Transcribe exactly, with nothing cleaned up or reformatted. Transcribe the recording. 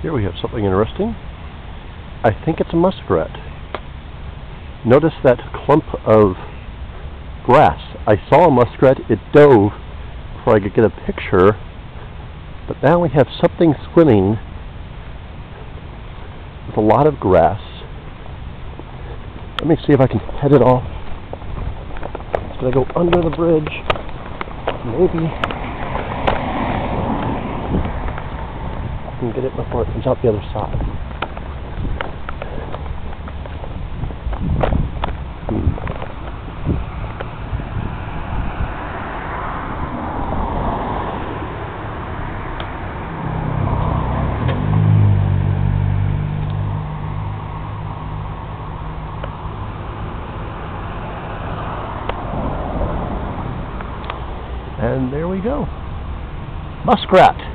Here we have something interesting. I think it's a muskrat. Notice that clump of grass. I saw a muskrat, it dove before I could get a picture, but now we have something swimming with a lot of grass. Let me see if I can head it off. It's going to go under the bridge. Maybe I can get it before it comes out the other side. Hmm. And there we go. Muskrat.